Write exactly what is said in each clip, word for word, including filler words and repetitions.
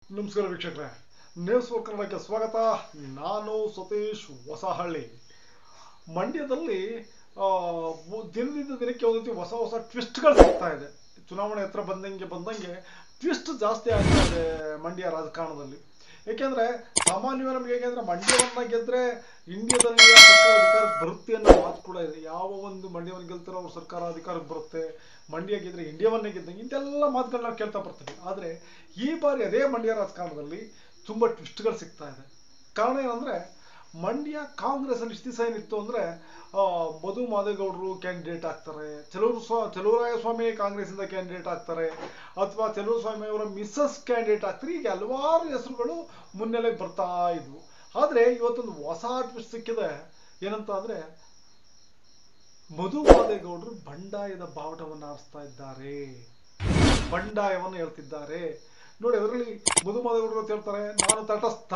ನಮಸ್ಕಾರ ವೀಕ್ಷಕರೇ, news four ಕನ್ನಡಕ್ಕೆ ಸ್ವಾಗತ. ನಾನು ಸತೀಶ್ ಹೊಸಹಳ್ಳಿ. ಮಂಡ್ಯದಲ್ಲಿ ಆ, ದಿನದಿಂದ ದಿನಕ್ಕೆ ಒಂದು ಹೊಸ ಹೊಸ ಟ್ವಿಸ್ಟ್ಗಳು ಸಿಗ್ತಾ ಇದೆ. ಚುನಾವಣೆ ಹತ್ರ ಬಂದಂಗೆ ಬಂದಂಗೆ ಟ್ವಿಸ್ಟ್ ಜಾಸ್ತಿ ಆಗ್ತಾ ಇದೆ ಮಂಡ್ಯ ರಾಜಕಾರಣದಲ್ಲಿ. ಏಕೆಂದ್ರೆ ಸಾಮಾನ್ಯವಾಗಿ ನಮ್ಗೆ ಹೇಗೆ ಅಂದ್ರೆ ಮಂಡ್ಯವನ್ನ ಗೆದ್ರೆ ಇಂಡಿಯಾದಲ್ಲಿ ಸರ್ಕಾರ ಅಧಿಕಾರಕ್ಕೆ ಬರುತ್ತೆ ಅನ್ನೋ ಮಾತು ಕೂಡ ಇದೆ. ಯಾವ ಒಂದು ಮಂಡ್ಯವನ್ನು ಗೆಲ್ತಾರೋ ಅವ್ರ ಸರ್ಕಾರ ಅಧಿಕಾರಕ್ಕೆ ಬರುತ್ತೆ, ಮಂಡ್ಯ ಗೆದ್ರೆ ಇಂಡಿಯಾವನ್ನೇ ಗೆದ್ದಂಗೆ ಇಂತೆಲ್ಲ ಮಾತುಗಳನ್ನ ನಾವು ಕೇಳ್ತಾ ಬರ್ತೀವಿ. ಆದರೆ ಈ ಬಾರಿ ಅದೇ ಮಂಡ್ಯ ರಾಜಕಾರಣದಲ್ಲಿ ತುಂಬಾ ಟ್ವಿಸ್ಟ್ಗಳು ಸಿಗ್ತಾ ಇದೆ. ಕಾರಣ ಏನಂದ್ರೆ ಮಂಡ್ಯ ಕಾಂಗ್ರೆಸ್ ಅಲ್ಲಿ ಇಷ್ಟು ದಿವಸ ಏನಿತ್ತು ಅಂದ್ರೆ ಆ ಮಧು ಮಾದೇಗೌಡರು ಕ್ಯಾಂಡಿಡೇಟ್ ಆಗ್ತಾರೆ, ಚಲೂರು ಸ್ವಾ ಚಲುವರಾಯ ಸ್ವಾಮಿ ಕಾಂಗ್ರೆಸ್ ಇಂದ ಕ್ಯಾಂಡಿಡೇಟ್ ಆಗ್ತಾರೆ, ಅಥವಾ ಚಲುವರಾಯ ಸ್ವಾಮಿ ಅವರ ಮಿಸ್ಸಸ್ ಕ್ಯಾಂಡಿಡೇಟ್ ಆಗ್ತಾರೆ. ಈಗ ಹಲವಾರು ಹೆಸರುಗಳು ಮುನ್ನೆಲೆಗೆ ಬರ್ತಾ ಇದ್ವು. ಆದ್ರೆ ಇವತ್ತೊಂದು ಹೊಸ ಟ್ವಿಸ್ಟ್ ಸಿಕ್ಕಿದೆ. ಏನಂತ ಅಂದ್ರೆ ಮಧು ಮಾದೇಗೌಡರು ಬಂಡಾಯದ ಬಾವುಟವನ್ನು ಆರಿಸ್ತಾ ಇದ್ದಾರೆ, ಬಂಡಾಯವನ್ನು ಹೇಳ್ತಿದ್ದಾರೆ. ನೋಡಿ, ಅದರಲ್ಲಿ ಮಧು ಮಾದೇಗೌಡರು ಅಂತ ಹೇಳ್ತಾರೆ, ನಾನು ತಟಸ್ಥ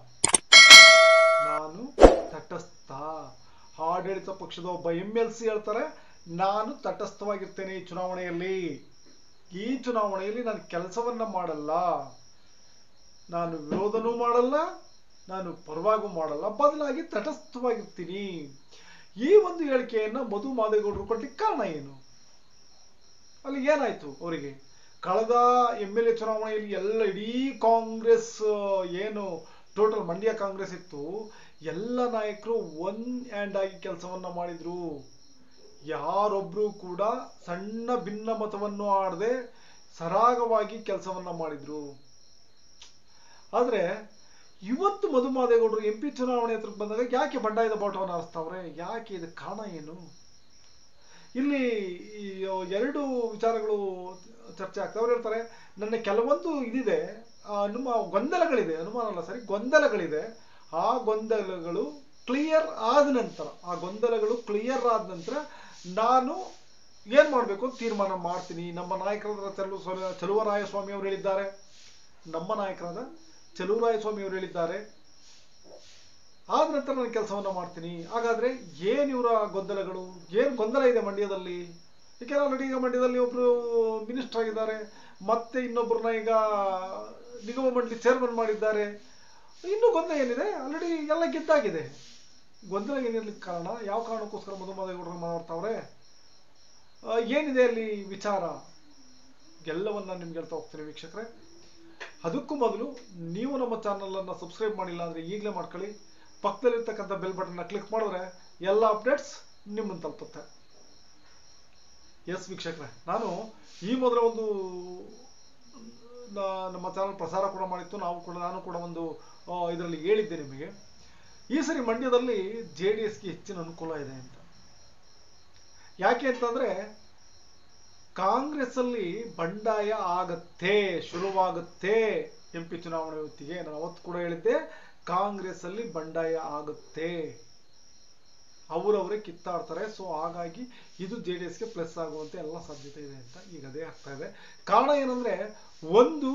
ನಾನು ತಟಸ್ಥ ಆಡಳಿತ ಪಕ್ಷದ ಒಬ್ಬ ಎಂ ಎಲ್ ಸಿ ಹೇಳ್ತಾರೆ, ನಾನು ತಟಸ್ಥವಾಗಿರ್ತೇನೆ ಈ ಚುನಾವಣೆಯಲ್ಲಿ. ಈ ಚುನಾವಣೆಯಲ್ಲಿ ನಾನು ಕೆಲಸವನ್ನ ಮಾಡಲ್ಲ, ನಾನು ವಿರೋಧನೂ ಮಾಡಲ್ಲ, ನಾನು ಪರವಾಗೂ ಮಾಡಲ್ಲ, ಬದಲಾಗಿ ತಟಸ್ಥವಾಗಿರ್ತೀನಿ. ಈ ಒಂದು ಹೇಳಿಕೆಯನ್ನ ಮಧು ಮಾದೇಗೌಡರು ಕೊಡ್ಲಿಕ್ಕೆ ಕಾರಣ ಏನು? ಅಲ್ಲಿ ಏನಾಯ್ತು ಅವರಿಗೆ? ಕಳೆದ ಎಂ ಎಲ್ ಎ ಚುನಾವಣೆಯಲ್ಲಿ ಎಲ್ಲ ಇಡೀ ಕಾಂಗ್ರೆಸ್ ಏನು ಟೋಟಲ್ ಮಂಡ್ಯ ಕಾಂಗ್ರೆಸ್ ಇತ್ತು, ಎಲ್ಲ ನಾಯಕರು ಒನ್ ಹ್ಯಾಂಡ್ ಆಗಿ ಕೆಲಸವನ್ನ ಮಾಡಿದ್ರು. ಯಾರೊಬ್ರು ಕೂಡ ಸಣ್ಣ ಭಿನ್ನ ಮತವನ್ನು ಆಡದೆ ಸರಾಗವಾಗಿ ಕೆಲಸವನ್ನ ಮಾಡಿದ್ರು. ಆದ್ರೆ ಇವತ್ತು ಮಧು ಮಾದೇಗೌಡರು ಎಂ ಪಿ ಚುನಾವಣೆ ಹತ್ರಕ್ಕೆ ಬಂದಾಗ ಯಾಕೆ ಬಂಡಾಯದ ಬಾವುಟವನ್ನು ಆರಿಸ್ತಾವ್ರೆ? ಯಾಕೆ? ಇದಕ್ಕೆ ಕಾರಣ ಏನು? ಇಲ್ಲಿ ಎರಡು ವಿಚಾರಗಳು ಚರ್ಚೆ ಆಗ್ತವೆ. ಅವ್ರು ಹೇಳ್ತಾರೆ, ನನ್ನ ಕೆಲವೊಂದು ಇದಿದೆ, ಅನುಮ ಗೊಂದಲಗಳಿದೆ, ಅನುಮಾನ ಅಲ್ಲ ಸರಿ ಗೊಂದಲಗಳಿದೆ. ಆ ಗೊಂದಲಗಳು ಕ್ಲಿಯರ್ ಆದ ನಂತರ ಆ ಗೊಂದಲಗಳು ಕ್ಲಿಯರ್ ಆದ ನಂತರ ನಾನು ಏನ್ ಮಾಡ್ಬೇಕು ಅಂತ ತೀರ್ಮಾನ ಮಾಡ್ತೀನಿ. ನಮ್ಮ ನಾಯಕರಾದ ಚಲು ಚಲುವರಾಯ ಸ್ವಾಮಿ ಅವರು ಹೇಳಿದ್ದಾರೆ, ನಮ್ಮ ನಾಯಕರಾದ ಚಲುವರಾಯ ಸ್ವಾಮಿ ಅವರು ಹೇಳಿದ್ದಾರೆ, ಆದ ನಂತರ ನಾನು ಕೆಲಸವನ್ನ ಮಾಡ್ತೀನಿ. ಹಾಗಾದ್ರೆ ಏನ್ ಇವರ ಗೊಂದಲಗಳು? ಏನ್ ಗೊಂದಲ ಇದೆ ಮಂಡ್ಯದಲ್ಲಿ? ಯಾಕೆಂದ್ರೆ ಆಲ್ರೆಡಿ ಈಗ ಮಂಡ್ಯದಲ್ಲಿ ಒಬ್ರು ಮಿನಿಸ್ಟರ್ ಆಗಿದ್ದಾರೆ, ಮತ್ತೆ ಇನ್ನೊಬ್ಬರನ್ನ ಈಗ ನಿಗಮ ಮಂಡಳಿ ಚೇರ್ಮನ್ ಮಾಡಿದ್ದಾರೆ. ಇನ್ನು ಗೊಂದಲ ಏನಿದೆ? ಆಲ್ರೆಡಿ ಎಲ್ಲ ಗೆದ್ದಾಗಿದೆ. ಗೊಂದಲ ಏನಿರ್ಲಿಕ್ಕೆ ಕಾರಣ? ಯಾವ ಕಾರಣಕ್ಕೋಸ್ಕರ ಮಧು ಮಾದೇಗೌಡರು ಮಾತಾಡ್ತಾವ್ರೆ? ಏನಿದೆ ಅಲ್ಲಿ ವಿಚಾರ? ಎಲ್ಲವನ್ನ ನಿಮ್ಗೆ ಹೇಳ್ತಾ ಹೋಗ್ತೀನಿ ವೀಕ್ಷಕರೇ. ಅದಕ್ಕೂ ಮೊದಲು ನೀವು ನಮ್ಮ ಚಾನಲ್ ಅನ್ನ ಸಬ್ಸ್ಕ್ರೈಬ್ ಮಾಡಿಲ್ಲ ಅಂದ್ರೆ ಈಗಲೇ ಮಾಡ್ಕೊಳ್ಳಿ. ಪಕ್ಕದಲ್ಲಿರ್ತಕ್ಕಂಥ ಬೆಲ್ ಬಟನ್ ಕ್ಲಿಕ್ ಮಾಡಿದ್ರೆ ಎಲ್ಲ ಅಪ್ಡೇಟ್ಸ್ ನಿಮ್ಮನ್ನು ತಲುಪುತ್ತೆ. ಎಸ್ ವೀಕ್ಷಕರೇ, ನಾನು ಈ ಮೊದಲ ಒಂದು ನಮ್ಮ ಚಾನಲ್ ಪ್ರಸಾರ ಕೂಡ ಮಾಡಿತ್ತು. ನಾವು ಕೂಡ ನಾನು ಕೂಡ ಒಂದು ಇದರಲ್ಲಿ ಹೇಳಿದ್ದೆ ನಿಮಗೆ, ಈ ಸರಿ ಮಂಡ್ಯದಲ್ಲಿ ಜೆ ಡಿ ಎಸ್ಗೆ ಹೆಚ್ಚಿನ ಅನುಕೂಲ ಇದೆ ಅಂತ. ಯಾಕೆ ಅಂತಂದ್ರೆ ಕಾಂಗ್ರೆಸ್ ಅಲ್ಲಿ ಬಂಡಾಯ ಆಗತ್ತೆ, ಶುರುವಾಗುತ್ತೆ ಎಂ ಪಿ ಚುನಾವಣೆ ಹೊತ್ತಿಗೆ. ನಾನು ಅವತ್ತು ಕೂಡ ಹೇಳಿದ್ದೆ, ಕಾಂಗ್ರೆಸ್ ಅಲ್ಲಿ ಬಂಡಾಯ ಆಗುತ್ತೆ, ಅವರವರೇ ಕಿತ್ತಾಡ್ತಾರೆ. ಸೊ ಹಾಗಾಗಿ ಇದು ಜೆ ಡಿ ಎಸ್ಗೆ ಪ್ಲಸ್ ಆಗುವಂತೆ ಎಲ್ಲ ಸಾಧ್ಯತೆ ಇದೆ ಅಂತ ಈಗ ಅದೇ ಆಗ್ತಾ ಇದೆ. ಕಾರಣ ಏನಂದ್ರೆ, ಒಂದು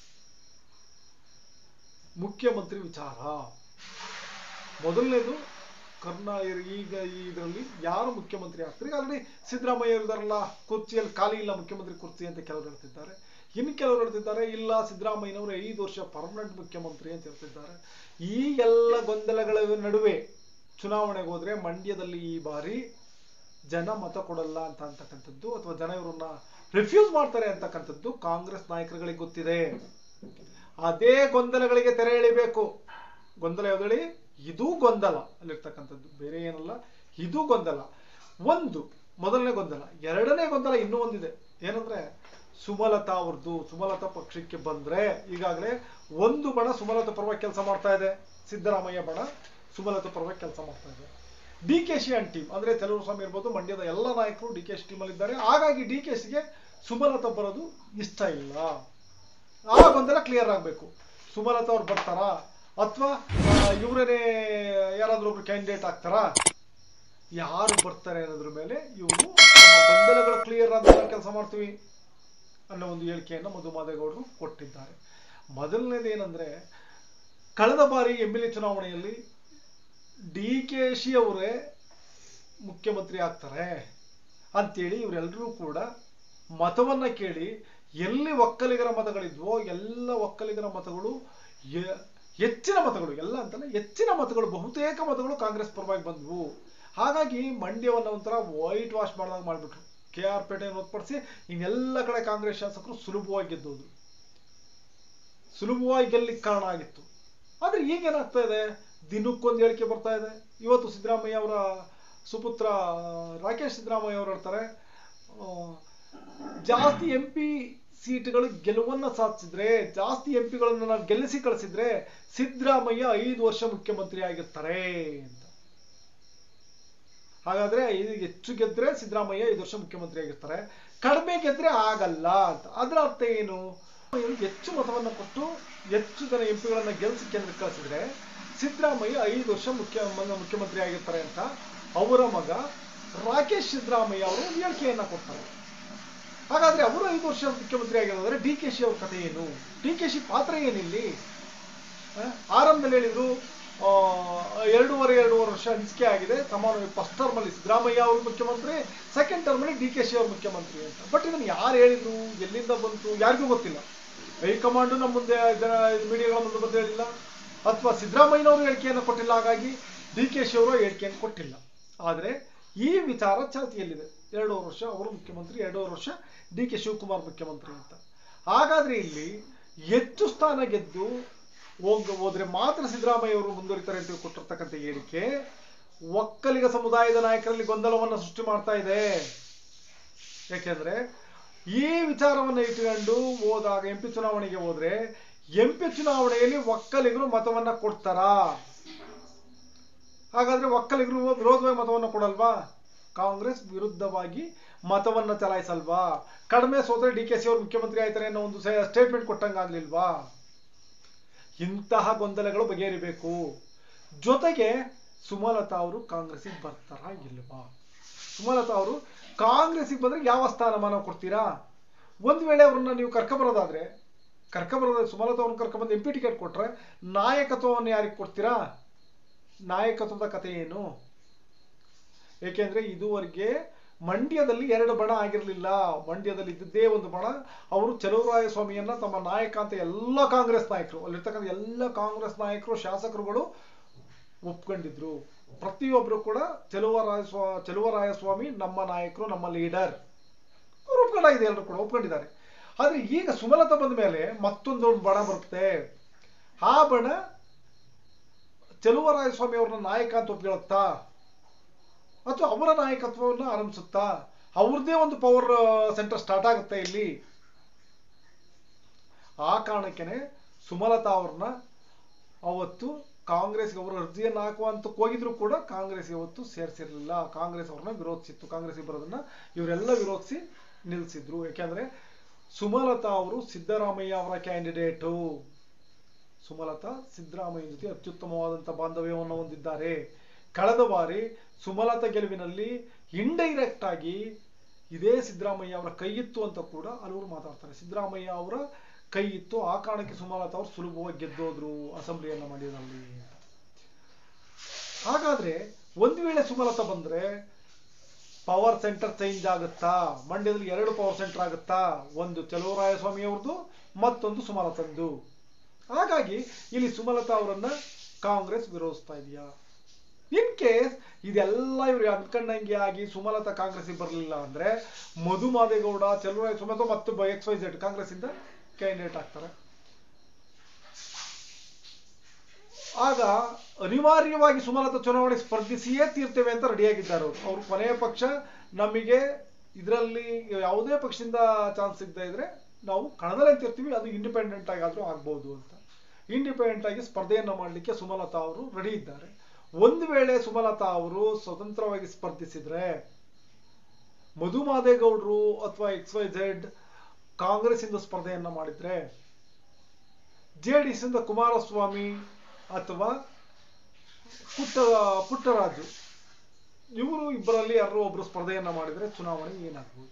ಮುಖ್ಯಮಂತ್ರಿ ವಿಚಾರ. ಮೊದಲನೇದು ಕರ್ನಾಟಕ ಈಗ ಇದರಲ್ಲಿ ಯಾರು ಮುಖ್ಯಮಂತ್ರಿ ಆಗ್ತಾರೆ? ಆಲ್ರೆಡಿ ಸಿದ್ದರಾಮಯ್ಯ ಇದಾರಲ್ಲ, ಕುರ್ಚಿಯಲ್ಲಿ ಖಾಲಿ ಇಲ್ಲ ಮುಖ್ಯಮಂತ್ರಿ ಕುರ್ಚಿ ಅಂತ ಕೆಲವರು ಹೇಳ್ತಿದ್ದಾರೆ. ಇನ್ನು ಕೆಲವರು ಹೇಳ್ತಿದ್ದಾರೆ, ಇಲ್ಲ ಸಿದ್ದರಾಮಯ್ಯನವರು ಐದು ವರ್ಷ ಪರ್ಮನೆಂಟ್ ಮುಖ್ಯಮಂತ್ರಿ ಅಂತ ಹೇಳ್ತಿದ್ದಾರೆ. ಈ ಎಲ್ಲ ಗೊಂದಲಗಳ ನಡುವೆ ಚುನಾವಣೆಗೆ ಹೋದ್ರೆ ಮಂಡ್ಯದಲ್ಲಿ ಈ ಬಾರಿ ಜನ ಮತ ಕೊಡಲ್ಲ ಅಂತ ಅಂತಕ್ಕಂಥದ್ದು, ಅಥವಾ ಜನ ಇವರನ್ನ ರಿಫ್ಯೂಸ್ ಮಾಡ್ತಾರೆ ಅಂತಕ್ಕಂಥದ್ದು ಕಾಂಗ್ರೆಸ್ ನಾಯಕರುಗಳಿಗೆ ಗೊತ್ತಿದೆ. ಅದೇ ಗೊಂದಲಗಳಿಗೆ ತೆರೆ ಎಳಿಬೇಕು. ಗೊಂದಲ ಯಾವ್ದು? ಇದು ಗೊಂದಲ ಅಲ್ಲಿರ್ತಕ್ಕಂಥದ್ದು, ಬೇರೆ ಏನಲ್ಲ, ಇದು ಗೊಂದಲ. ಒಂದು ಮೊದಲನೇ ಗೊಂದಲ. ಎರಡನೇ ಗೊಂದಲ ಇನ್ನೂ ಒಂದಿದೆ. ಏನಂದ್ರೆ ಸುಮಲತಾ ಅವ್ರದ್ದು. ಸುಮಲತಾ ಪಕ್ಷಕ್ಕೆ ಬಂದ್ರೆ ಈಗಾಗಲೇ ಒಂದು ಬಣ ಸುಮಲತಾ ಪರವಾಗಿ ಕೆಲಸ ಮಾಡ್ತಾ ಇದೆ, ಸಿದ್ದರಾಮಯ್ಯ ಬಣ ಸುಮಲತಾ ಪರವಾಗಿ ಕೆಲಸ ಮಾಡ್ತಾ ಇದೆ. D K Shi and team ಅಂದ್ರೆ ಚಲುವರಾಯ ಸ್ವಾಮಿ ಇರ್ಬೋದು, ಮಂಡ್ಯದ ಎಲ್ಲ ನಾಯಕರು ಡಿ ಕೆ ಶಿ ಟೀಮ್ ಅಲ್ಲಿ ಇದ್ದಾರೆ. ಹಾಗಾಗಿ ಡಿ ಕೆ ಶಿಗೆ ಸುಮಲತಾ ಬರೋದು ಇಷ್ಟ ಇಲ್ಲ. ಆ ಗೊಂದಲ ಕ್ಲಿಯರ್ ಆಗ್ಬೇಕು. ಸುಮಲತಾ ಅವ್ರು ಬರ್ತಾರಾ, ಅಥವಾ ಇವರೇ ಯಾರಾದ್ರೂ ಒಬ್ರು ಕ್ಯಾಂಡಿಡೇಟ್ ಆಗ್ತಾರಾ? ಯಾರು ಬರ್ತಾರೆ ಅನ್ನೋದ್ರ ಮೇಲೆ ಇವರು ಗೊಂದಲಗಳು ಕ್ಲಿಯರ್ ಆದ ಕೆಲಸ ಮಾಡ್ತೀವಿ ಅನ್ನೋ ಒಂದು ಹೇಳಿಕೆಯನ್ನು ಮಧು ಮಾದೇಗೌಡರು ಕೊಟ್ಟಿದ್ದಾರೆ. ಮೊದಲನೇದು ಏನಂದ್ರೆ, ಕಳೆದ ಬಾರಿ ಎಂ ಎಲ್ ಎ ಚುನಾವಣೆಯಲ್ಲಿ ಡಿ ಕೆ ಶಿ ಅವರೇ ಮುಖ್ಯಮಂತ್ರಿ ಆಗ್ತಾರೆ ಅಂತೇಳಿ ಇವರೆಲ್ಲರೂ ಕೂಡ ಮತವನ್ನ ಕೇಳಿ ಎಲ್ಲಿ ಒಕ್ಕಲಿಗರ ಮತಗಳಿದ್ವೋ ಎಲ್ಲ ಒಕ್ಕಲಿಗರ ಮತಗಳು ಹೆಚ್ಚಿನ ಮತಗಳು ಎಲ್ಲ ಅಂತಲ್ಲ ಹೆಚ್ಚಿನ ಮತಗಳು ಬಹುತೇಕ ಮತಗಳು ಕಾಂಗ್ರೆಸ್ ಪರವಾಗಿ ಬಂದವು. ಹಾಗಾಗಿ ಮಂಡ್ಯವನ್ನು ಒಂಥರ ವೈಟ್ ವಾಶ್ ಮಾಡಿದಾಗ ಮಾಡಿಬಿಟ್ರು. ಕೆ ಆರ್ ಪೇಟೆಯನ್ನು ಹೊರತುಪಡಿಸಿ ಇನ್ನೆಲ್ಲ ಕಡೆ ಕಾಂಗ್ರೆಸ್ ಶಾಸಕರು ಸುಲಭವಾಗಿ ಗೆದ್ದೋದು, ಸುಲಭವಾಗಿ ಗೆಲ್ಲಿಕ್ಕೆ ಕಾರಣ ಆಗಿತ್ತು. ಆದ್ರೆ ಈಗೇನಾಗ್ತಾ ಇದೆ, ದಿನಕ್ಕೊಂದು ಹೇಳಿಕೆ ಬರ್ತಾ ಇದೆ. ಇವತ್ತು ಸಿದ್ದರಾಮಯ್ಯ ಅವರ ಸುಪುತ್ರ ರಾಕೇಶ್ ಸಿದ್ದರಾಮಯ್ಯ ಅವರು ಹೇಳ್ತಾರೆ, ಜಾಸ್ತಿ ಎಂ ಪಿ ಸೀಟ್ಗಳು ಗೆಲುವನ್ನ ಸಾಧಿಸಿದ್ರೆ, ಜಾಸ್ತಿ ಎಂ ಪಿಗಳನ್ನು ನಾವು ಗೆಲ್ಲಿಸಿ ಕಳಿಸಿದ್ರೆ ಸಿದ್ದರಾಮಯ್ಯ ಐದು ವರ್ಷ ಮುಖ್ಯಮಂತ್ರಿ ಆಗಿರ್ತಾರೆ ಅಂತ. ಹಾಗಾದ್ರೆ ಇದು ಹೆಚ್ಚು ಗೆದ್ರೆ ಸಿದ್ದರಾಮಯ್ಯ ಐದು ವರ್ಷ ಮುಖ್ಯಮಂತ್ರಿ ಆಗಿರ್ತಾರೆ, ಕಡಿಮೆ ಗೆದ್ರೆ ಆಗಲ್ಲ ಅಂತ. ಅದರ ಅರ್ಥ ಏನು? ಹೆಚ್ಚು ಮತವನ್ನು ಕೊಟ್ಟು ಹೆಚ್ಚು ಜನ ಎಂ ಪಿಗಳನ್ನ ಗೆಲ್ಲಿಸಿ ಕೇಂದ್ರಕ್ಕೆ ಕಳಿಸಿದ್ರೆ ಸಿದ್ದರಾಮಯ್ಯ ಐದು ವರ್ಷ ಮುಖ್ಯ ಮುಖ್ಯಮಂತ್ರಿ ಆಗಿರ್ತಾರೆ ಅಂತ ಅವರ ಮಗ ರಾಕೇಶ್ ಸಿದ್ದರಾಮಯ್ಯ ಅವರು ಹೇಳಿಕೆಯನ್ನ ಕೊಡ್ತಾರೆ. ಹಾಗಾದ್ರೆ ಅವರು ಐದು ವರ್ಷ ಮುಖ್ಯಮಂತ್ರಿ ಆಗಿರೋದ್ರೆ ಡಿ ಕೆ ಶಿ ಅವ್ರ ಕಥೆ ಏನು? ಡಿ ಕೆ ಶಿ ಪಾತ್ರ ಏನಿಲ್ಲಿ? ಆರಂಭದಲ್ಲಿ ಹೇಳಿದ್ರು ಎರಡೂವರೆ ಎರಡೂವರೆ ವರ್ಷ ಹಂಚಿಕೆ ಆಗಿದೆ, ಸಮಾನ ಫಸ್ಟ್ ಟರ್ಮ್ ಅಲ್ಲಿ ಸಿದ್ದರಾಮಯ್ಯ ಅವರು ಮುಖ್ಯಮಂತ್ರಿ, ಸೆಕೆಂಡ್ ಟರ್ಮ್ ಅಲ್ಲಿ ಡಿ ಕೆ ಶಿ ಅವರು ಮುಖ್ಯಮಂತ್ರಿ ಅಂತ. ಬಟ್ ಇದನ್ನು ಯಾರು ಹೇಳಿದ್ರು, ಎಲ್ಲಿಂದ ಬಂತು, ಯಾರಿಗೂ ಗೊತ್ತಿಲ್ಲ. ಹೈಕಮಾಂಡ್ ನಮ್ಮ ಮುಂದೆ ಜನ ಮೀಡಿಯಾಗಳ ಮುಂದೆ ಬಂದು ಹೇಳಿಲ್ಲ, ಅಥವಾ ಸಿದ್ದರಾಮಯ್ಯನವರು ಹೇಳಿಕೆಯನ್ನು ಕೊಟ್ಟಿಲ್ಲ, ಹಾಗಾಗಿ ಡಿ ಕೆ ಶಿ ಅವರು ಹೇಳಿಕೆಯನ್ನು ಕೊಟ್ಟಿಲ್ಲ. ಆದ್ರೆ ಈ ವಿಚಾರ ಚಾಲ್ತಿಯಲ್ಲಿದೆ. ಎರಡೂವರೆ ವರ್ಷ ಅವರು ಮುಖ್ಯಮಂತ್ರಿ, ಎರಡೂವರೆ ವರ್ಷ ಡಿ ಕೆ ಶಿವಕುಮಾರ್ ಮುಖ್ಯಮಂತ್ರಿ ಅಂತ. ಹಾಗಾದ್ರೆ ಇಲ್ಲಿ ಹೆಚ್ಚು ಸ್ಥಾನ ಗೆದ್ದು ಹೋಗ ಹೋದ್ರೆ ಮಾತ್ರ ಸಿದ್ದರಾಮಯ್ಯ ಅವರು ಮುಂದುವರಿತಾರೆ ಅಂತ ಕೊಟ್ಟಿರ್ತಕ್ಕಂಥ ಹೇಳಿಕೆ ಒಕ್ಕಲಿಗ ಸಮುದಾಯದ ನಾಯಕರಲ್ಲಿ ಗೊಂದಲವನ್ನು ಸೃಷ್ಟಿ ಮಾಡ್ತಾ ಇದೆ. ಯಾಕೆಂದ್ರೆ ಈ ವಿಚಾರವನ್ನು ಇಟ್ಟುಕೊಂಡು ಹೋದಾಗ ಎಂ ಪಿ ಚುನಾವಣೆಗೆ ಹೋದ್ರೆ ಎಂ ಪಿ ಚುನಾವಣೆಯಲ್ಲಿ ಒಕ್ಕಲಿಗರು ಮತವನ್ನ ಕೊಡ್ತಾರಾ? ಹಾಗಾದ್ರೆ ಒಕ್ಕಲಿಗರು ವಿರೋಧವಾಗಿ ಮತವನ್ನ ಕೊಡಲ್ವಾ? ಕಾಂಗ್ರೆಸ್ ವಿರುದ್ಧವಾಗಿ ಮತವನ್ನ ಚಲಾಯಿಸಲ್ವಾ? ಕಡಿಮೆ ಸೋತ್ರೆ ಡಿ ಕೆ ಸಿ ಅವರು ಮುಖ್ಯಮಂತ್ರಿ ಆಯ್ತಾರೆ ಅನ್ನೋ ಒಂದು ಸ್ಟೇಟ್ಮೆಂಟ್ ಕೊಟ್ಟಂಗಾಗ್ಲಿಲ್ವಾ? ಇಂತಹ ಗೊಂದಲಗಳು ಬಗೆಹರಿಬೇಕು. ಜೊತೆಗೆ ಸುಮಲತಾ ಅವರು ಕಾಂಗ್ರೆಸ್ಸಿಗೆ ಬರ್ತಾರ ಇಲ್ವಾ? ಸುಮಲತಾ ಅವರು ಕಾಂಗ್ರೆಸ್ಸಿಗೆ ಬಂದ್ರೆ ಯಾವ ಸ್ಥಾನಮಾನ ಕೊಡ್ತೀರಾ? ಒಂದ್ ವೇಳೆ ಅವ್ರನ್ನ ನೀವು ಕರ್ಕೊಬರೋದಾದ್ರೆ ಕರ್ಕೊಬರೋದಾದ್ರೆ ಸುಮಲತಾ ಅವ್ರನ್ನ ಕರ್ಕೊಬಂದು ಎಂ ಪಿ ಟಿಕೆಟ್ ಕೊಟ್ರೆ ನಾಯಕತ್ವವನ್ನು ಯಾರಿಗೆ ಕೊಡ್ತೀರಾ? ನಾಯಕತ್ವದ ಕಥೆ ಏನು? ಏಕೆಂದ್ರೆ ಇದುವರೆಗೆ ಮಂಡ್ಯದಲ್ಲಿ ಎರಡು ಬಣ ಆಗಿರಲಿಲ್ಲ. ಮಂಡ್ಯದಲ್ಲಿ ಇದ್ದದ್ದೇ ಒಂದು ಬಣ. ಅವರು ಚಲುವರಾಯಸ್ವಾಮಿಯನ್ನ ತಮ್ಮ ನಾಯಕ ಅಂತ ಎಲ್ಲ ಕಾಂಗ್ರೆಸ್ ನಾಯಕರು, ಅಲ್ಲಿರ್ತಕ್ಕಂಥ ಎಲ್ಲ ಕಾಂಗ್ರೆಸ್ ನಾಯಕರು, ಶಾಸಕರುಗಳು ಒಪ್ಕೊಂಡಿದ್ರು. ಪ್ರತಿಯೊಬ್ರು ಕೂಡ ಚಲುವರಾಯ ಸ್ವಾ ಚಲುವರಾಯಸ್ವಾಮಿ ನಮ್ಮ ನಾಯಕರು, ನಮ್ಮ ಲೀಡರ್ ಅವ್ರು ಒಪ್ಕೊಂಡಾಗಿದೆ, ಎಲ್ಲರೂ ಕೂಡ ಒಪ್ಕೊಂಡಿದ್ದಾರೆ. ಆದ್ರೆ ಈಗ ಸುಮಲತಾ ಬಂದ ಮೇಲೆ ಮತ್ತೊಂದು ಬಣ ಬರುತ್ತೆ. ಆ ಬಣ ಚಲುವರಾಯಸ್ವಾಮಿ ಅವ್ರನ್ನ ನಾಯಕ ಅಂತ ಒಪ್ಕೊಳ್ಳುತ್ತಾ ಅಥವಾ ಅವರ ನಾಯಕತ್ವವನ್ನು ಆರಂಭಿಸುತ್ತಾ? ಅವ್ರದ್ದೇ ಒಂದು ಪವರ್ ಸೆಂಟರ್ ಸ್ಟಾರ್ಟ್ ಆಗುತ್ತೆ ಇಲ್ಲಿ. ಆ ಕಾರಣಕ್ಕೇನೆ ಸುಮಲತಾ ಅವ್ರನ್ನ ಅವತ್ತು ಕಾಂಗ್ರೆಸ್ಗೆ ಅವರು ಅರ್ಜಿಯನ್ನು ಹಾಕುವಂತ ಹೋಗಿದ್ರು ಕೂಡ ಕಾಂಗ್ರೆಸ್ ಇವತ್ತು ಸೇರಿಸಿರ್ಲಿಲ್ಲ. ಕಾಂಗ್ರೆಸ್ ಅವ್ರನ್ನ ವಿರೋಧಿಸಿತ್ತು. ಕಾಂಗ್ರೆಸ್ಗೆ ಬರೋದನ್ನ ಇವರೆಲ್ಲ ವಿರೋಧಿಸಿ ನಿಲ್ಲಿಸಿದ್ರು. ಯಾಕೆಂದ್ರೆ ಸುಮಲತಾ ಅವರು ಸಿದ್ದರಾಮಯ್ಯ ಅವರ ಕ್ಯಾಂಡಿಡೇಟು. ಸುಮಲತಾ ಸಿದ್ದರಾಮಯ್ಯ ಜೊತೆ ಅತ್ಯುತ್ತಮವಾದಂತಹ ಬಾಂಧವ್ಯವನ್ನು ಹೊಂದಿದ್ದಾರೆ. ಕಳೆದ ಬಾರಿ ಸುಮಲತಾ ಗೆಲುವಿನಲ್ಲಿ ಇಂಡೈರೆಕ್ಟ್ ಆಗಿ ಇದೇ ಸಿದ್ದರಾಮಯ್ಯ ಅವರ ಕೈ ಇತ್ತು ಅಂತ ಕೂಡ ಹಲವರು ಮಾತಾಡ್ತಾರೆ. ಸಿದ್ದರಾಮಯ್ಯ ಅವರ ಕೈ ಇತ್ತು, ಆ ಕಾರಣಕ್ಕೆ ಸುಮಲತಾ ಅವರು ಸುಲಭವಾಗಿ ಗೆದ್ದೋದ್ರು ಅಸೆಂಬ್ಲಿಯನ್ನ ಮಂಡ್ಯದಲ್ಲಿ. ಹಾಗಾದ್ರೆ ಒಂದ್ ವೇಳೆ ಸುಮಲತಾ ಬಂದ್ರೆ ಪವರ್ ಸೆಂಟರ್ ಚೇಂಜ್ ಆಗುತ್ತಾ? ಮಂಡ್ಯದಲ್ಲಿ ಎರಡು ಪವರ್ ಸೆಂಟರ್ ಆಗುತ್ತಾ? ಒಂದು ಚಲುವರಾಯಸ್ವಾಮಿ ಅವ್ರದ್ದು, ಮತ್ತೊಂದು ಸುಮಲತಂದು. ಹಾಗಾಗಿ ಇಲ್ಲಿ ಸುಮಲತಾ ಅವರನ್ನ ಕಾಂಗ್ರೆಸ್ ವಿರೋಧಿಸ್ತಾ ಇದೆಯಾ? ಇನ್ ಕೇಸ್ ಇದೆಲ್ಲ ಇವ್ರಿಗೆ ಅನ್ಕೊಂಡಂಗೆ ಆಗಿ ಸುಮಲತಾ ಕಾಂಗ್ರೆಸ್ಗೆ ಬರಲಿಲ್ಲ ಅಂದ್ರೆ ಮಧು ಮಾದೇಗೌಡ, ಚಲುವರಾಯಸ್ವಾಮಿ ಅಥವಾ ಮತ್ತು ಎಕ್ಸ್ ವೈ ಝೆಡ್ ಕಾಂಗ್ರೆಸ್ ಇಂದ ಕ್ಯಾಂಡಿಡೇಟ್ ಆಗ್ತಾರೆ. ಆಗ ಅನಿವಾರ್ಯವಾಗಿ ಸುಮಲತಾ ಚುನಾವಣೆ ಸ್ಪರ್ಧಿಸಿಯೇ ತೀರ್ತೇವೆ ಅಂತ ರೆಡಿಯಾಗಿದ್ದಾರೆ ಅವರು. ಅವ್ರು ಕೊನೆಯ ಪಕ್ಷ ನಮಗೆ ಇದರಲ್ಲಿ ಯಾವುದೇ ಪಕ್ಷದಿಂದ ಚಾನ್ಸ್ ಸಿಗದೆ ಇದ್ರೆ ನಾವು ಕಣದಲ್ಲಿ ಅಂತಿರ್ತೀವಿ, ಅದು ಇಂಡಿಪೆಂಡೆಂಟ್ ಆಗಿ ಆದ್ರೂ ಆಗ್ಬಹುದು ಅಂತ. ಇಂಡಿಪೆಂಡೆಂಟ್ ಆಗಿ ಸ್ಪರ್ಧೆಯನ್ನ ಮಾಡಲಿಕ್ಕೆ ಸುಮಲತಾ ಅವರು ರೆಡಿ ಇದ್ದಾರೆ. ಒಂದು ವೇಳೆ ಸುಮಲತಾ ಅವರು ಸ್ವತಂತ್ರವಾಗಿ ಸ್ಪರ್ಧಿಸಿದ್ರೆ ಮಧು ಮಾದೇಗೌಡರು ಅಥವಾ ಎಕ್ಸ್ ವೈ ಝೆಡ್ ಕಾಂಗ್ರೆಸ್ ಇಂದ ಸ್ಪರ್ಧೆಯನ್ನ ಮಾಡಿದ್ರೆ, ಜೆಡಿಎಸ್ ಇಂದ ಕುಮಾರಸ್ವಾಮಿ ಅಥವಾ ಪುಟ್ಟ ಪುಟ್ಟರಾಜು ಇವರು ಇಬ್ಬರಲ್ಲಿ ಯಾರೋ ಒಬ್ರು ಸ್ಪರ್ಧೆಯನ್ನ ಮಾಡಿದ್ರೆ ಚುನಾವಣೆ ಏನಾಗ್ಬೋದು?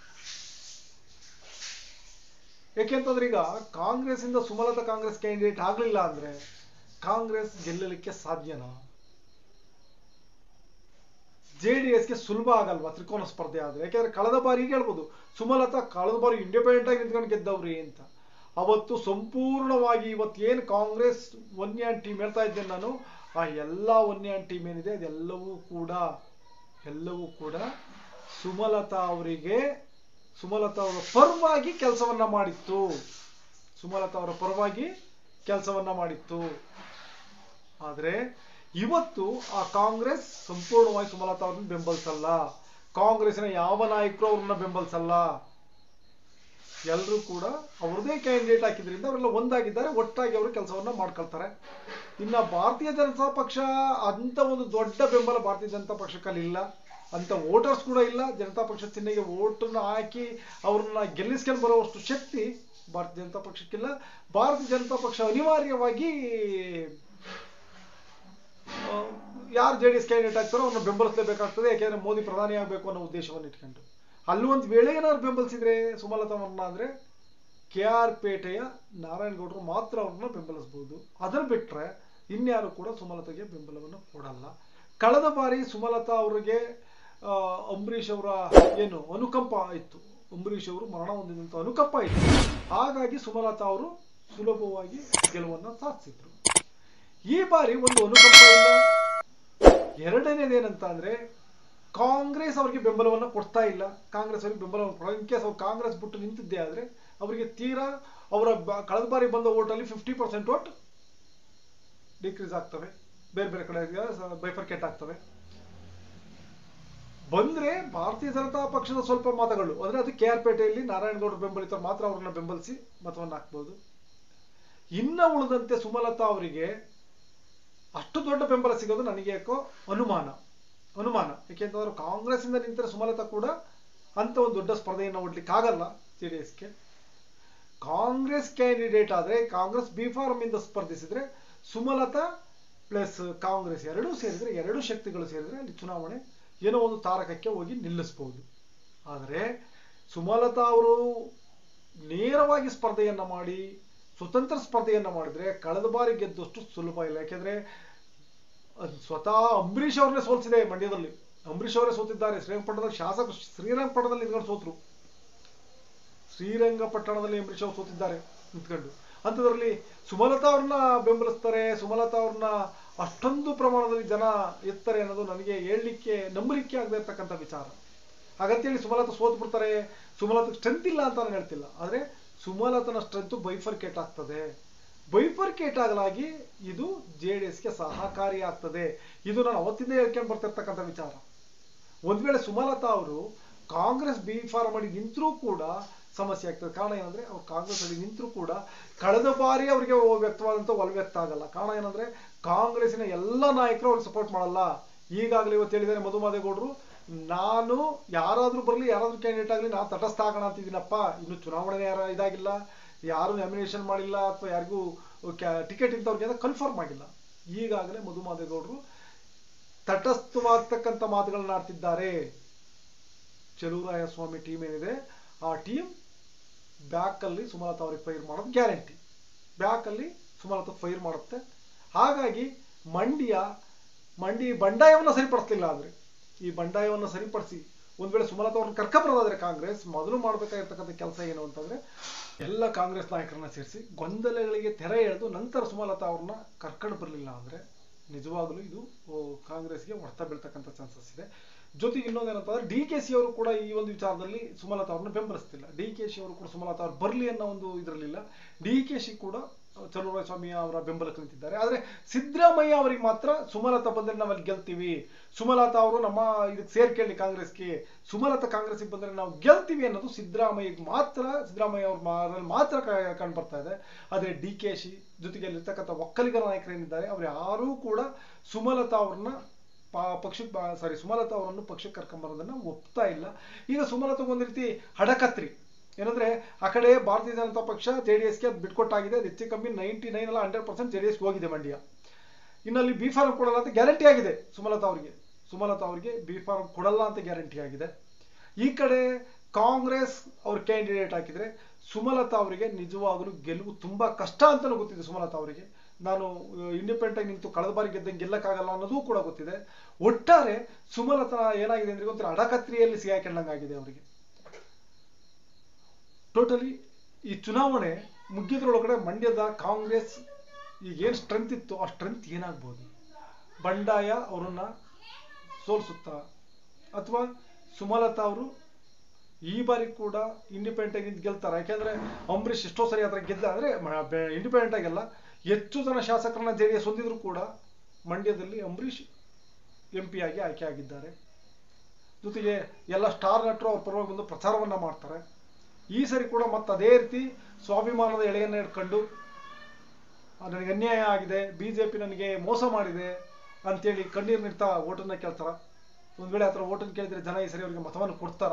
ಯಾಕೆಂತಂದ್ರೆ ಈಗ ಕಾಂಗ್ರೆಸ್ ಇಂದ ಸುಮಲತಾ ಕಾಂಗ್ರೆಸ್ ಕ್ಯಾಂಡಿಡೇಟ್ ಆಗ್ಲಿಲ್ಲ ಅಂದ್ರೆ ಕಾಂಗ್ರೆಸ್ ಗೆಲ್ಲಲಿಕ್ಕೆ ಸಾಧ್ಯನಾ? ಜೆ ಡಿ ಎಸ್ಗೆ ಸುಲಭ ಆಗಲ್ವಾ ತ್ರಿಕೋನ ಸ್ಪರ್ಧೆ ಆದರೆ? ಯಾಕೆಂದ್ರೆ ಕಳೆದ ಬಾರಿ ಈಗ ಹೇಳ್ಬೋದು ಸುಮಲತಾ ಕಳೆದ ಬಾರಿ ಇಂಡಿಪೆಂಡೆಂಟ್ ಆಗಿ ನಿಂತ್ಕೊಂಡು ಗೆದ್ದವ್ರಿ ಅಂತ. ಅವತ್ತು ಸಂಪೂರ್ಣವಾಗಿ ಇವತ್ತು ಏನು ಕಾಂಗ್ರೆಸ್ ಒನ್ ಹ್ಯಾಂಡ್ ಟೀಮ್ ಹೇಳ್ತಾ ಇದ್ದೇನೆ ನಾನು, ಆ ಎಲ್ಲ ಒನ್ ಹ್ಯಾಂಡ್ ಟೀಮ್ ಏನಿದೆ ಅದೆಲ್ಲವೂ ಕೂಡ ಎಲ್ಲವೂ ಕೂಡ ಸುಮಲತಾ ಅವರಿಗೆ ಸುಮಲತಾ ಅವರ ಪರವಾಗಿ ಕೆಲಸವನ್ನ ಮಾಡಿತ್ತು. ಸುಮಲತಾ ಅವರ ಪರವಾಗಿ ಕೆಲಸವನ್ನ ಮಾಡಿತ್ತು. ಆದರೆ ಇವತ್ತು ಆ ಕಾಂಗ್ರೆಸ್ ಸಂಪೂರ್ಣವಾಗಿ ಸುಮಲತಾ ಅವ್ರನ್ನ ಬೆಂಬಲಿಸಲ್ಲ. ಕಾಂಗ್ರೆಸ್ನ ಯಾವ ನಾಯಕರು ಅವ್ರನ್ನ ಬೆಂಬಲಿಸಲ್ಲ. ಎಲ್ಲರೂ ಕೂಡ ಅವ್ರದೇ ಕ್ಯಾಂಡಿಡೇಟ್ ಹಾಕಿದ್ರಿಂದ ಅವರೆಲ್ಲ ಒಂದಾಗಿದ್ದಾರೆ, ಒಟ್ಟಾಗಿ ಅವರು ಕೆಲಸವನ್ನ ಮಾಡ್ಕೊಳ್ತಾರೆ. ಇನ್ನ ಭಾರತೀಯ ಜನತಾ ಪಕ್ಷ ಅಂತ ಒಂದು ದೊಡ್ಡ ಬೆಂಬಲ ಭಾರತೀಯ ಜನತಾ ಪಕ್ಷಕ್ಕಲ್ಲಿ ಇಲ್ಲ, ಅಂತ ವೋಟರ್ಸ್ ಕೂಡ ಇಲ್ಲ. ಜನತಾ ಪಕ್ಷ ಚಿಹ್ನೆಗೆ ವೋಟನ್ನ ಹಾಕಿ ಅವ್ರನ್ನ ಗೆಲ್ಲಿಸ್ಕೊಂಡು ಬರುವಷ್ಟು ಶಕ್ತಿ ಭಾರತೀಯ ಜನತಾ ಪಕ್ಷಕ್ಕಿಲ್ಲ. ಭಾರತೀಯ ಜನತಾ ಪಕ್ಷ ಅನಿವಾರ್ಯವಾಗಿ ಯಾರು ಜೆ ಡಿ ಎಸ್ ಕ್ಯಾಂಡಿಡೇಟ್ ಆಗ್ತಾರೋ ಅವ್ರನ್ನ ಬೆಂಬಲಿಸಲೇಬೇಕಾಗ್ತದೆ. ಯಾಕೆಂದ್ರೆ ಮೋದಿ ಪ್ರಧಾನಿ ಆಗಬೇಕು ಅನ್ನೋ ಉದ್ದೇಶವನ್ನು ಇಟ್ಕೊಂಡು ಅಲ್ಲಿ ಒಂದು ವೇಳೆ ಏನಾದ್ರು ಬೆಂಬಲಿಸಿದ್ರೆ ಸುಮಲತಾವನ್ನ ಅಂದ್ರೆ ಕೆ ಆರ್ ಪೇಟೆಯ ನಾರಾಯಣಗೌಡರು ಮಾತ್ರ ಅವ್ರನ್ನ ಬೆಂಬಲಿಸಬಹುದು. ಅದನ್ನ ಬಿಟ್ರೆ ಇನ್ಯಾರು ಕೂಡ ಸುಮಲತಾಗೆ ಬೆಂಬಲವನ್ನು ಕೊಡಲ್ಲ. ಕಳೆದ ಬಾರಿ ಸುಮಲತಾ ಅವರಿಗೆ ಅಂಬರೀಷ್ ಅವರ ಏನು ಅನುಕಂಪ ಇತ್ತು, ಅಂಬರೀಷ್ ಅವರು ಮರಣ ಹೊಂದಿದಂತ ಅನುಕಂಪ ಇತ್ತು. ಹಾಗಾಗಿ ಸುಮಲತಾ ಅವರು ಸುಲಭವಾಗಿ ಗೆಲುವನ್ನ ಸಾಧಿಸಿದ್ರು. ಈ ಬಾರಿ ಒಂದು ಅನುಕಂಪ ಇಲ್ಲ. ಎರಡನೇದೇನಂತ ಅಂದ್ರೆ ಕಾಂಗ್ರೆಸ್ ಅವರಿಗೆ ಬೆಂಬಲವನ್ನ ಕೊಡ್ತಾ ಇಲ್ಲ. ಕಾಂಗ್ರೆಸ್ ಅವರಿಗೆ ಬೆಂಬಲವನ್ನು ಕೊಡ ಇನ್ ಕೇಸ್ ಅವ್ರು ಕಾಂಗ್ರೆಸ್ ಬಿಟ್ಟು ನಿಂತಿದ್ದೆ ಆದ್ರೆ ಅವರಿಗೆ ತೀರಾ ಅವರ ಕಳೆದ ಬಾರಿ ಬಂದ ಓಟಲ್ಲಿ ಫಿಫ್ಟಿ ಪರ್ಸೆಂಟ್ ಓಟ್ ಡಿಕ್ರೀಸ್ ಆಗ್ತವೆ, ಬೇರೆ ಬೇರೆ ಕಡೆ ಬೈಫರ್ಕೇಟ್ ಆಗ್ತವೆ. ಬಂದ್ರೆ ಭಾರತೀಯ ಜನತಾ ಪಕ್ಷದ ಸ್ವಲ್ಪ ಮತಗಳು ಅಂದ್ರೆ ಅದು ಕೆ ಆರ್ ಪೇಟೆಯಲ್ಲಿ ನಾರಾಯಣಗೌಡರು ಬೆಂಬಲಿತರು ಮಾತ್ರ ಅವ್ರನ್ನ ಬೆಂಬಲಿಸಿ ಮತವನ್ನು ಹಾಕ್ಬಹುದು. ಇನ್ನ ಉಳಿದಂತೆ ಸುಮಲತಾ ಅವರಿಗೆ ಅಷ್ಟು ದೊಡ್ಡ ಬೆಂಬಲ ಸಿಗೋದು ನನಗೆ ಯಾಕೋ ಅನುಮಾನ ಅನುಮಾನ ಯಾಕೆಂತಂದ್ರೆ ಕಾಂಗ್ರೆಸ್ ಇಂದ ನಿಂತರೆ ಸುಮಲತಾ ಕೂಡ ಅಂತ ಒಂದು ದೊಡ್ಡ ಸ್ಪರ್ಧೆಯನ್ನು ಒಡ್ಲಿಕ್ಕೆ ಆಗಲ್ಲ. ಜೆ ಡಿ ಎಸ್ಗೆ ಕಾಂಗ್ರೆಸ್ ಕ್ಯಾಂಡಿಡೇಟ್ ಆದ್ರೆ ಕಾಂಗ್ರೆಸ್ ಬಿ ಫಾರ್ಮ್ ಇಂದ ಸ್ಪರ್ಧಿಸಿದ್ರೆ ಸುಮಲತಾ ಪ್ಲಸ್ ಕಾಂಗ್ರೆಸ್ ಎರಡೂ ಸೇರಿದ್ರೆ ಎರಡು ಶಕ್ತಿಗಳು ಸೇರಿದ್ರೆ ಅಲ್ಲಿ ಚುನಾವಣೆ ಏನೋ ಒಂದು ತಾರಕಕ್ಕೆ ಹೋಗಿ ನಿಲ್ಲಿಸಬಹುದು. ಆದರೆ ಸುಮಲತಾ ಅವರು ನೇರವಾಗಿ ಸ್ಪರ್ಧೆಯನ್ನ ಮಾಡಿ ಸ್ವತಂತ್ರ ಸ್ಪರ್ಧೆಯನ್ನ ಮಾಡಿದ್ರೆ ಕಳೆದ ಬಾರಿ ಗೆದ್ದಷ್ಟು ಸುಲಭ ಇಲ್ಲ. ಯಾಕೆಂದ್ರೆ ಸ್ವತಃ ಅಂಬರೀಷ್ ಅವ್ರನ್ನೇ ಸೋಲಿಸಿದೆ. ಮಂಡ್ಯದಲ್ಲಿ ಅಂಬರೀಷ್ ಅವರೇ ಸೋತಿದ್ದಾರೆ. ಶ್ರೀರಂಗಪಟ್ಟಣದಲ್ಲಿ ಶಾಸಕ ಶ್ರೀರಂಗಪಟ್ಟಣದಲ್ಲಿ ನಿಂತ್ಕೊಂಡು ಸೋತ್ರು. ಶ್ರೀರಂಗಪಟ್ಟಣದಲ್ಲಿ ಅಂಬರೀಷ್ ಅವರು ಸೋತಿದ್ದಾರೆ ನಿಂತ್ಕೊಂಡು. ಅಂಥದ್ರಲ್ಲಿ ಸುಮಲತಾ ಅವ್ರನ್ನ ಬೆಂಬಲಿಸ್ತಾರೆ, ಸುಮಲತಾ ಅವ್ರನ್ನ ಅಷ್ಟೊಂದು ಪ್ರಮಾಣದಲ್ಲಿ ಜನ ಎತ್ತಾರೆ ಅನ್ನೋದು ನನಗೆ ಹೇಳಲಿಕ್ಕೆ ನಂಬಲಿಕ್ಕೆ ಆಗದೆ ಇರ್ತಕ್ಕಂಥ ವಿಚಾರ. ಹಾಗಂತೇಳಿ ಸುಮಲತಾ ಸೋತ್ ಬಿಡ್ತಾರೆ, ಸುಮಲತಾ ಸ್ಟ್ರೆಂತ್ ಇಲ್ಲ ಅಂತ ನಾನು ಹೇಳ್ತಿಲ್ಲ. ಆದ್ರೆ ಸುಮಲತನ ಸ್ಟ್ರೆಂತ್ ಬೈಫರ್ಕೇಟ್ ಆಗ್ತದೆ. ಬೈಫರ್ಕೇಟ್ ಆಗಲಾಗಿ ಇದು ಜೆ ಡಿ ಎಸ್ಗೆ ಸಹಕಾರಿ ಆಗ್ತದೆ. ಇದು ನಾನು ಅವತ್ತಿಂದ ಹೇಳ್ಕೊಂಡು ಬರ್ತಿರ್ತಕ್ಕಂಥ ವಿಚಾರ. ಒಂದ್ ವೇಳೆ ಸುಮಲತಾ ಅವರು ಕಾಂಗ್ರೆಸ್ ಬಿ ಫಾರ್ಮ್ ಮಾಡಿ ನಿಂತರೂ ಕೂಡ ಸಮಸ್ಯೆ ಆಗ್ತದೆ. ಕಾರಣ ಏನಂದ್ರೆ ಅವ್ರು ಕಾಂಗ್ರೆಸ್ ಅಲ್ಲಿ ನಿಂತರೂ ಕೂಡ ಕಳೆದ ಬಾರಿ ಅವರಿಗೆ ವ್ಯಕ್ತವಾದಂತ ಒಲವು ವ್ಯಕ್ತ ಆಗಲ್ಲ. ಕಾರಣ ಏನಂದ್ರೆ ಕಾಂಗ್ರೆಸ್ಸಿನ ಎಲ್ಲ ನಾಯಕರು ಅವ್ರಿಗೆ ಸಪೋರ್ಟ್ ಮಾಡಲ್ಲ. ಈಗಾಗಲೇ ಇವತ್ತು ಹೇಳಿದ್ದಾರೆ ಮಧುಮಾದೇಗೌಡರು, ನಾನು ಯಾರಾದ್ರೂ ಬರಲಿ ಯಾರಾದ್ರೂ ಕ್ಯಾಂಡಿಡೇಟ್ ಆಗಲಿ ನಾನು ತಟಸ್ಥ ಆಗೋಣ ಅಂತಿದ್ದೀನಪ್ಪ. ಇನ್ನು ಚುನಾವಣೆ ಯಾರ ಇದಾಗಿಲ್ಲ, ಯಾರು ನಾಮಿನೇಷನ್ ಮಾಡಿಲ್ಲ ಅಥವಾ ಯಾರಿಗೂ ಟಿಕೆಟ್ ಇಂಥವ್ರಿಗೆ ಕನ್ಫರ್ಮ್ ಆಗಿಲ್ಲ. ಈಗಾಗಲೇ ಮಧುಮಾದೇಗೌಡರು ತಟಸ್ಥವಾಗ್ತಕ್ಕಂಥ ಮಾತುಗಳನ್ನ ಆಡ್ತಿದ್ದಾರೆ. ಚಲುವರಾಯಸ್ವಾಮಿ ಟೀಮ್ ಏನಿದೆ ಆ ಟೀಮ್ ಬ್ಯಾಕ್ ಅಲ್ಲಿ ಸುಮಲತಾ ಅವ್ರಿಗೆ ಫೈರ್ ಮಾಡೋದು ಗ್ಯಾರಂಟಿ. ಬ್ಯಾಕ್ ಅಲ್ಲಿ ಸುಮಲತಾ ಫೈರ್ ಮಾಡುತ್ತೆ. ಹಾಗಾಗಿ ಮಂಡ್ಯ ಮಂಡಿ ಬಂಡಾಯವನ್ನ ಸರಿಪಡಿಸ್ಲಿಲ್ಲ. ಆದ್ರೆ ಈ ಬಂಡಾಯವನ್ನ ಸರಿಪಡಿಸಿ ಒಂದ್ ವೇಳೆ ಸುಮಲತಾ ಅವ್ರನ್ನ ಕರ್ಕೊಂಡ್ಬರೋದಾದ್ರೆ ಕಾಂಗ್ರೆಸ್ ಮೊದಲು ಮಾಡ್ಬೇಕಾಗಿರ್ತಕ್ಕಂಥ ಕೆಲಸ ಏನು ಅಂತಂದ್ರೆ ಎಲ್ಲ ಕಾಂಗ್ರೆಸ್ ನಾಯಕರನ್ನ ಸೇರಿಸಿ ಗೊಂದಲಗಳಿಗೆ ತೆರೆ ಎಳೆದು ನಂತರ ಸುಮಲತಾ ಅವ್ರನ್ನ ಕರ್ಕೊಂಡು ಬರಲಿಲ್ಲ ಅಂದ್ರೆ ನಿಜವಾಗ್ಲೂ ಇದು ಕಾಂಗ್ರೆಸ್ಗೆ ಹೊಡೆತ ಬೀಳ್ತಕ್ಕಂಥ ಚಾನ್ಸಸ್ ಇದೆ. ಜೊತೆಗೆ ಇನ್ನೊಂದೇನಂತಂದ್ರೆ ಡಿ ಕೆ ಸಿ ಅವರು ಕೂಡ ಈ ಒಂದು ವಿಚಾರದಲ್ಲಿ ಸುಮಲತಾ ಅವ್ರನ್ನ ಬೆಂಬಲಿಸ್ತಿಲ್ಲ. ಡಿ ಕೆ ಶಿ ಅವರು ಕೂಡ ಸುಮಲತಾ ಅವ್ರು ಬರ್ಲಿ ಅನ್ನೋ ಒಂದು ಇದ್ರಲ್ಲಿಲ್ಲ. ಡಿ ಕೆ ಶಿ ಕೂಡ ಚಲುವರಾಯಸ್ವಾಮಿ ಅವರ ಬೆಂಬಲಕ್ಕೆ ನಿಂತಿದ್ದಾರೆ. ಆದ್ರೆ ಸಿದ್ದರಾಮಯ್ಯ ಅವರಿಗೆ ಮಾತ್ರ ಸುಮಲತಾ ಬಂದ್ರೆ ನಾವಲ್ಲಿ ಗೆಲ್ತೀವಿ, ಸುಮಲತಾ ಅವರು ನಮ್ಮ ಇದಕ್ಕೆ ಸೇರ್ಕೊಳ್ಳಿ ಕಾಂಗ್ರೆಸ್ಗೆ, ಸುಮಲತಾ ಕಾಂಗ್ರೆಸ್ಗೆ ಬಂದ್ರೆ ನಾವು ಗೆಲ್ತೀವಿ ಅನ್ನೋದು ಸಿದ್ದರಾಮಯ್ಯಗೆ ಮಾತ್ರ ಸಿದ್ದರಾಮಯ್ಯ ಅವ್ರ ಮಾತ್ರ ಕಂಡು ಬರ್ತಾ ಇದೆ. ಆದ್ರೆ ಡಿ ಕೆ ಶಿ ಜೊತೆಗೆ ಅಲ್ಲಿರ್ತಕ್ಕಂಥ ಒಕ್ಕಲಿಗರ ನಾಯಕರು ಏನಿದ್ದಾರೆ ಅವ್ರು ಯಾರೂ ಕೂಡ ಸುಮಲತಾ ಅವ್ರನ್ನ ಪಕ್ಷಕ್ಕೆ ಸಾರಿ ಸುಮಲತಾ ಅವರನ್ನು ಪಕ್ಷಕ್ಕೆ ಕರ್ಕೊಂಬರೋದನ್ನ ಒಪ್ತಾ ಇಲ್ಲ. ಈಗ ಸುಮಲತಾಗ ಒಂದ್ ರೀತಿ ಹಡಕತ್ರಿ ಏನಂದ್ರೆ ಆ ಕಡೆ ಭಾರತೀಯ ಜನತಾ ಪಕ್ಷ ಜೆಡಿಎಸ್ಗೆ ಅದು ಬಿಟ್ಕೊಟ್ಟಾಗಿದೆ. ಅದು ಹೆಚ್ಚು ಕಮ್ಮಿ ನೈಂಟಿ ನೈನ್ ಅಲ್ಲ ಹಂಡ್ರೆಡ್ ಪರ್ಸೆಂಟ್ ಜೆಡಿಎಸ್ಗೆ ಹೋಗಿದೆ ಮಂಡ್ಯ. ಇನ್ನಲ್ಲಿ ಬಿ ಫಾರ್ಮ್ ಕೊಡಲ್ಲ ಅಂತ ಗ್ಯಾರಂಟಿ ಆಗಿದೆ ಸುಮಲತಾ ಅವರಿಗೆ. ಸುಮಲತಾ ಅವರಿಗೆ ಬಿ ಫಾರ್ಮ್ ಕೊಡಲ್ಲ ಅಂತ ಗ್ಯಾರಂಟಿ ಆಗಿದೆ. ಈ ಕಡೆ ಕಾಂಗ್ರೆಸ್ ಅವ್ರ ಕ್ಯಾಂಡಿಡೇಟ್ ಹಾಕಿದ್ರೆ ಸುಮಲತಾ ಅವರಿಗೆ ನಿಜವಾಗಲೂ ಗೆಲುವು ತುಂಬಾ ಕಷ್ಟ ಅಂತಾನು ಗೊತ್ತಿದೆ. ಸುಮಲತಾ ಅವರಿಗೆ ನಾನು ಇಂಡಿಪೆಂಡೆಂಟ್ ಆಗಿ ನಿಂತು ಕಳೆದ ಬಾರಿ ಗೆದ್ದಂಗೆ ಗೆಲ್ಲಕ್ಕಾಗಲ್ಲ ಅನ್ನೋದು ಕೂಡ ಗೊತ್ತಿದೆ. ಒಟ್ಟಾರೆ ಸುಮಲತಾ ಏನಾಗಿದೆ ಅಂದ್ರೆ ಒಂಥರ ಅಡಕತ್ರಿಯಲ್ಲಿ ಸಿಗಾಕೊಂಡಂಗಾಗಿದೆ ಅವರಿಗೆ. ಟೋಟಲಿ ಈ ಚುನಾವಣೆ ಮುಗಿದ್ರೊಳಗಡೆ ಮಂಡ್ಯದ ಕಾಂಗ್ರೆಸ್ ಈಗ ಏನು ಸ್ಟ್ರೆಂತ್ ಇತ್ತು ಆ ಸ್ಟ್ರೆಂತ್ ಏನಾಗ್ಬೋದು? ಬಂಡಾಯ ಅವರನ್ನ ಸೋಲ್ಸುತ್ತಾ, ಅಥವಾ ಸುಮಲತಾ ಅವರು ಈ ಬಾರಿ ಕೂಡ ಇಂಡಿಪೆಂಡೆಂಟ್ ಆಗಿ ನಿಂತು ಗೆಲ್ತಾರೆ? ಯಾಕೆಂದ್ರೆ ಅಂಬರೀಷ್ ಎಷ್ಟೋ ಸರಿ ಅದರ ಗೆದ್ದ ಅಂದ್ರೆ ಇಂಡಿಪೆಂಡೆಂಟ್ ಆಗಿಲ್ಲ, ಹೆಚ್ಚು ಜನ ಶಾಸಕರನ್ನ ಜೆ ಡಿ ಎಸ್ ಹೊಂದಿದ್ರು ಕೂಡ ಮಂಡ್ಯದಲ್ಲಿ ಅಂಬರೀಷ್ ಎಂ ಪಿ ಆಗಿ ಆಯ್ಕೆ ಆಗಿದ್ದಾರೆ. ಜೊತೆಗೆ ಎಲ್ಲ ಸ್ಟಾರ್ ನಟರು ಅವ್ರ ಪರವಾಗಿ ಬಂದು ಪ್ರಚಾರವನ್ನ ಮಾಡ್ತಾರೆ. ಈ ಸರಿ ಕೂಡ ಮತ್ತೆ ಅದೇ ರೀತಿ ಸ್ವಾಭಿಮಾನದ ಎಳೆಯನ್ನ ಹಿಡ್ಕೊಂಡು ನನಗೆ ಅನ್ಯಾಯ ಆಗಿದೆ, ಬಿಜೆಪಿ ನನಗೆ ಮೋಸ ಮಾಡಿದೆ ಅಂತೇಳಿ ಕಣ್ಣೀರು ನಿಡ್ತಾ ಓಟನ್ನ ಕೇಳ್ತಾರ. ಒಂದ್ ವೇಳೆ ಆತರ ಓಟನ್ನು ಕೇಳಿದ್ರೆ ಜನ ಈ ಸರಿ ಅವರಿಗೆ ಮತವನ್ನು ಕೊಡ್ತಾರ,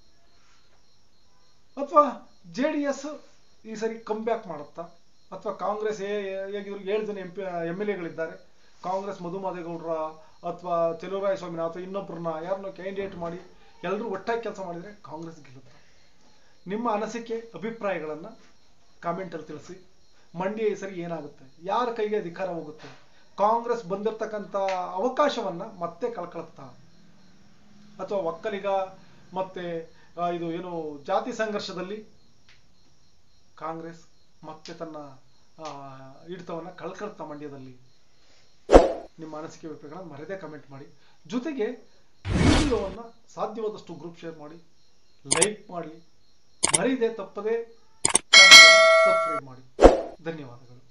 ಅಥವಾ ಜೆ ಡಿ ಎಸ್ ಈ ಸರಿ ಕಮ್ ಬ್ಯಾಕ್ ಮಾಡುತ್ತಾ, ಅಥವಾ ಕಾಂಗ್ರೆಸ್ ಹೇಗಿದ್ರು ಏಳು ಜನ ಎಂ ಪಿ ಎಮ್ ಎಲ್ ಎಗಳಿದ್ದಾರೆ, ಕಾಂಗ್ರೆಸ್ ಮಧುಮಾದೇಗೌಡರ ಅಥವಾ ಚೆಲುವರಾಯ ಸ್ವಾಮಿನ ಅಥವಾ ಇನ್ನೊಬ್ಬರನ್ನ ಯಾರನ್ನೋ ಕ್ಯಾಂಡಿಡೇಟ್ ಮಾಡಿ ಎಲ್ಲರೂ ಒಟ್ಟಾಗಿ ಕೆಲಸ ಮಾಡಿದ್ರೆ ಕಾಂಗ್ರೆಸ್ ಗೆಲ್ಲುತ್ತೆ. ನಿಮ್ಮ ಅನಿಸಿಕೆ ಅಭಿಪ್ರಾಯಗಳನ್ನ ಕಾಮೆಂಟ್ ಅಲ್ಲಿ ತಿಳಿಸಿ. ಮಂಡ್ಯ ಈ ಸರಿ ಏನಾಗುತ್ತೆ, ಯಾರ ಕೈಗೆ ಅಧಿಕಾರ ಹೋಗುತ್ತೆ, ಕಾಂಗ್ರೆಸ್ ಬಂದಿರತಕ್ಕಂತ ಅವಕಾಶವನ್ನ ಮತ್ತೆ ಕಳ್ಕೊಳ್ತಾ, ಅಥವಾ ಒಕ್ಕಲಿಗ ಮತ್ತೆ ಇದು ಏನು ಜಾತಿ ಸಂಘರ್ಷದಲ್ಲಿ ಕಾಂಗ್ರೆಸ್ ಮತ್ತೆ ತನ್ನ ಹಿಡಿತವನ್ನ ಕಳ್ಕೊಳ್ತಾ ಮಂಡ್ಯದಲ್ಲಿ? ನಿಮ್ಮ ಅನಿಸಿಕೆ ಅಭಿಪ್ರಾಯಗಳನ್ನ ಮರೆಯದೇ ಕಮೆಂಟ್ ಮಾಡಿ. ಜೊತೆಗೆ ವಿಡಿಯೋವನ್ನ ಸಾಧ್ಯವಾದಷ್ಟು ಗ್ರೂಪ್ ಶೇರ್ ಮಾಡಿ, ಲೈಕ್ ಮಾಡಿ, ಮರೆಯದೆ ತಪ್ಪದೆ ಸಬ್ಸ್ಕ್ರೈಬ್ ಮಾಡಿ. ಧನ್ಯವಾದಗಳು.